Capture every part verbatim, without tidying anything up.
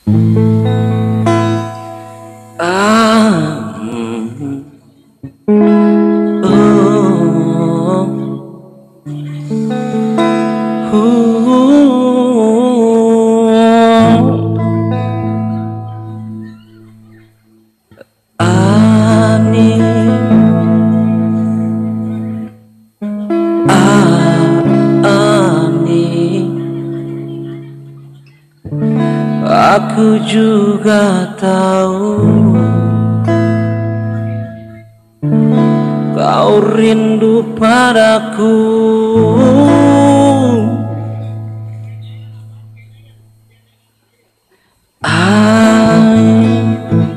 Ah, mm, oh, uh, Ani, ah, Ani, aku juga tahu kau rindu padaku. Ai,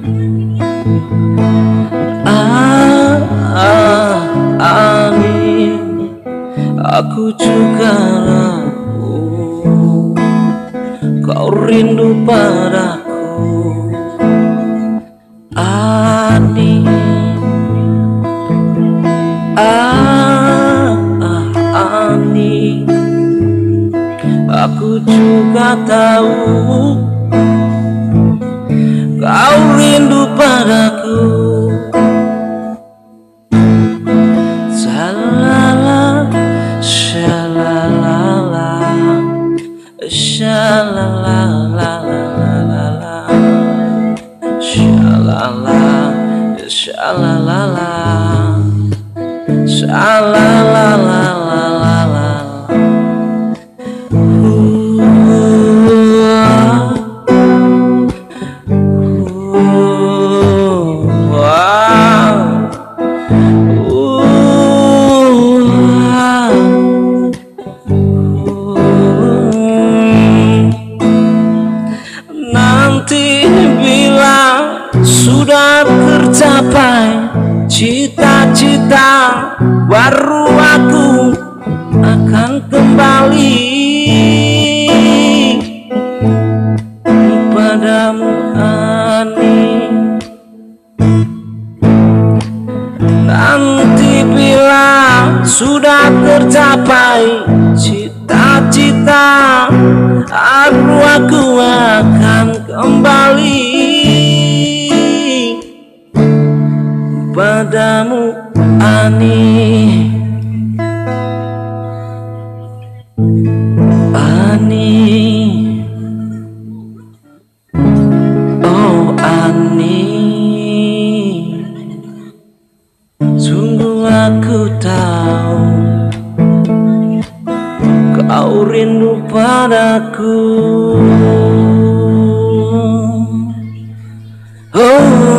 ah, ah, Ani, aku juga tahu kau rindu padaku. Ani, ah, ah, Ani, aku juga tahu kau rindu padaku. Shalala, shalalala, shalalala, shalalala, shalalala, shalalala. Nanti bila sudah tercapai cita-cita, baru aku akan kembali padamu, Ani. Nanti bila sudah tercapai cita-cita, baru aku akan kembali padamu, Ani. Ani, oh Ani, sungguh aku tahu kau rindu padaku. Oh.